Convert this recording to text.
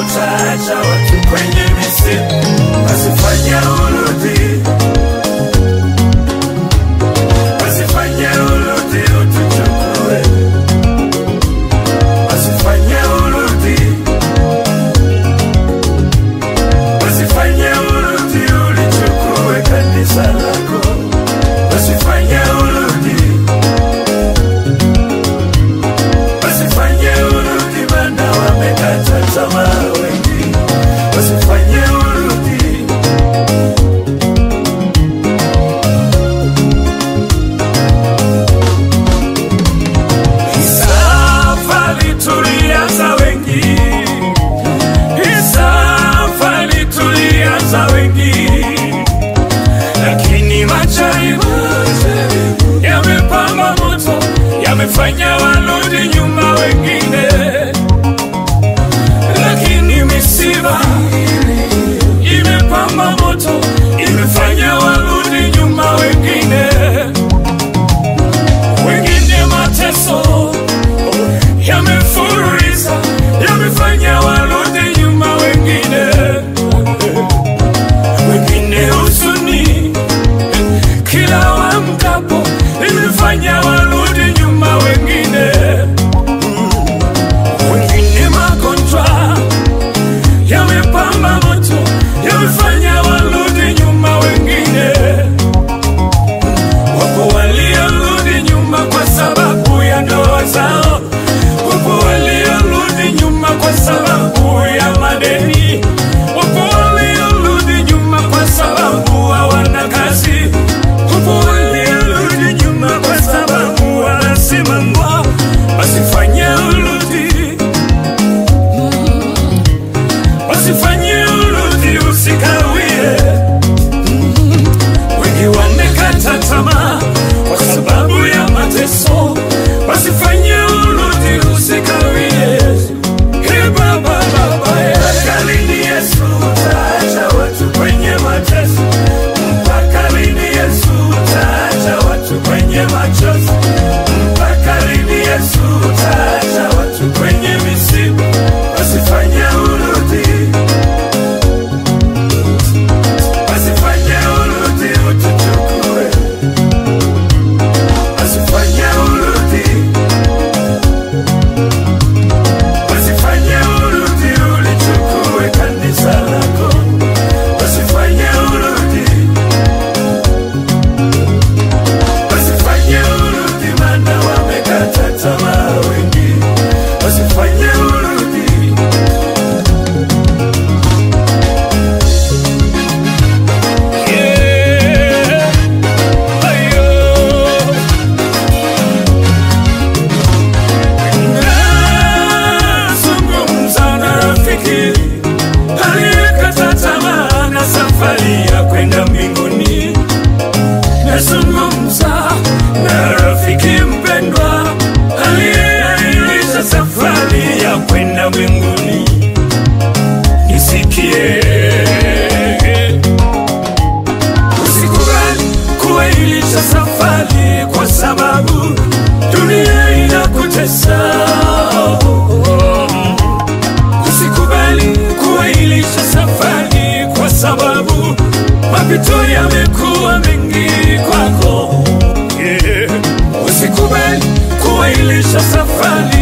utaacha watu kwenye misiba, wasifanye urudi, wasifanye urudi utuchukue, wasifanye urudi, wasifanye urudi ulichukue kanisa lako, wasifanye urudi, wasifanye urudi maana wamekata tamaa wengi, wasifanye urudi. Safari tulianza wengi, safari tulianza wengi, lakini majaribu yamepamba moto, yamefanya warudi nyuma wengine, lakini misiba imepamba moto, imefanya warudi nyuma wengine, wengine mateso yamefuriza, yamefanya warudi nyuma wengine, wengine huzuni kila waamkapo imefanya warudi nyuma wengine, wengine magonjwa yamepamba moto, yamefanya warudi nyuma wengine, wapo waliorudi nyuma kwa sababu ya ndoa zao, wapo waliorudi nyuma kwa sababu ya madeni, wapo waliorudi nyuma kwa sababu hawana kazi, wapo waliorudi nyuma kwa sababu wanasimama, wasifanye urudi, wasifanye urudi usikawie, wengi wamekata tamaa kwa sababu ya mateso, wasifanye urudi usikawie. Hey baba baba, mpaka lini Yesu utaacha watu kwenye mateso, mpaka lini Yesu utaacha watu kwenye machozi, mpaka lini Yesu utaacha watu kwenye misiba, wasifanye urudi, wasifanye urudi utuchukue, wasifanye urudi, wasifanye urudi ulichukue kanisa lako, wasifanye urudi, wasifanye urudi maana wamekata tamaa wengi, wasifanye urudi. Yeah, ayo. Nazungumza na rafiki aliyekata tamaa na safari ya kwenda mbinguni, nazungumza na rafiki mpendwa aliyeahirisha safari ya kwenda mbinguni, nisikie, usikubali kuahirisha safari kwa sababu dunia inakutesa, usikubali kuahirisha safari kwa sababu mapito yamekuwa mengi kwako, yeah. Usikubali kuahirisha safari